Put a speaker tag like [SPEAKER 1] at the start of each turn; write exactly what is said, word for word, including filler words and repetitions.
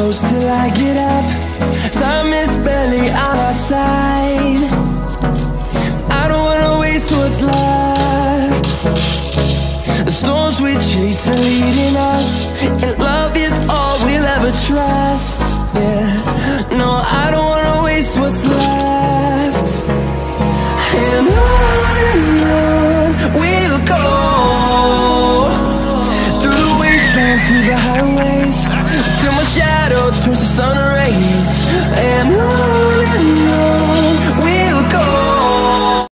[SPEAKER 1] close till I get up. Time is barely on our side. I don't wanna waste what's left. The storms we chase are leading us, and love